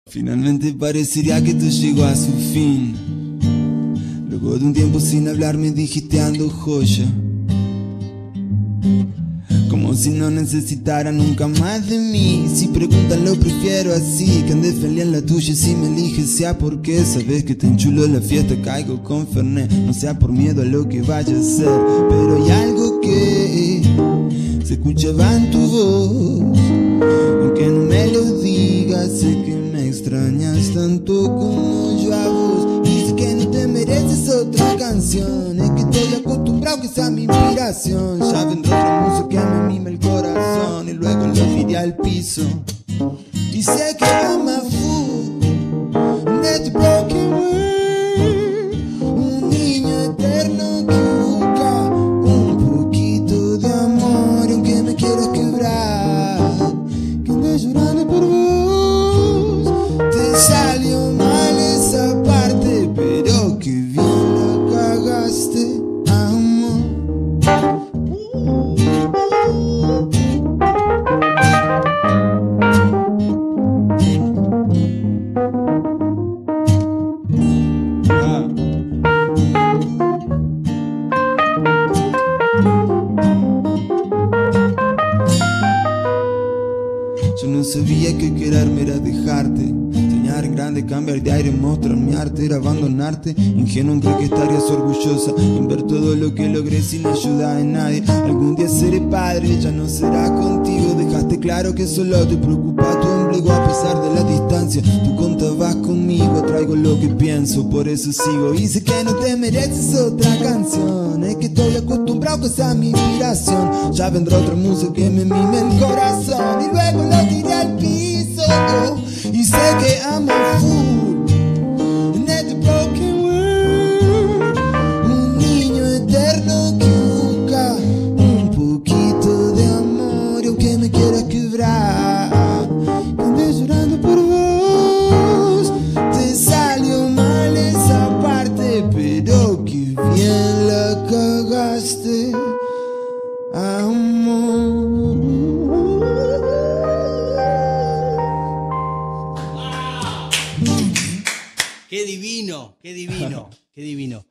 Finalmente parecería que todo llegó a su fin. Luego de un tiempo sin hablar me dijiste ando joya, como si no necesitara nunca más de mí. Si preguntan lo prefiero así, que andes feliz en la tuya. Si me eliges sea porque sabes que te enchulo la fiesta. Caigo con Fernet, no sea por miedo a lo que vaya a ser, pero hay algo que se escuchaba en tu voz. Aunque no me lo digas, sé que me extrañas tanto como yo a vos. Dice que no te mereces otra canción, es que estoy acostumbrado que sea mi inspiración. Ya vendrá otra música que me mime el corazón y luego lo tiré al piso. Y sé que I'm a fool in that broken world, un niño eterno que busca un poquito de amor. Y aunque me quieras quebrar, que ande llorando por vos, te salió mal esa parte, pero que bien la cagaste, amor. Yo no sabía que quererme era dejarte, soñar en grande, cambiar de aire, mostrar mi arte, era abandonarte. Ingenuo en creer que estarías orgullosa en ver todo lo que logré sin ayuda de nadie. Algún día seré padre, ya no será contigo. Dejaste claro que solo te preocupa tu ombligo. A pesar de la distancia, tú contabas conmigo. Traigo lo que pienso, por eso sigo. Y sé que no te mereces otra canción, es que estoy acostumbrado que sea mi inspiración. Ya vendrá otra música que me mime el corazón y luego lo tiré al piso. Y sé que I'm a fool in that broken world, un niño eterno que busca un poquito de amor. Y aunque me quieras quebrar, que andes llorando por vos, te salió mal esa parte, pero que bien la cagaste, amor. Qué divino, qué divino, qué divino.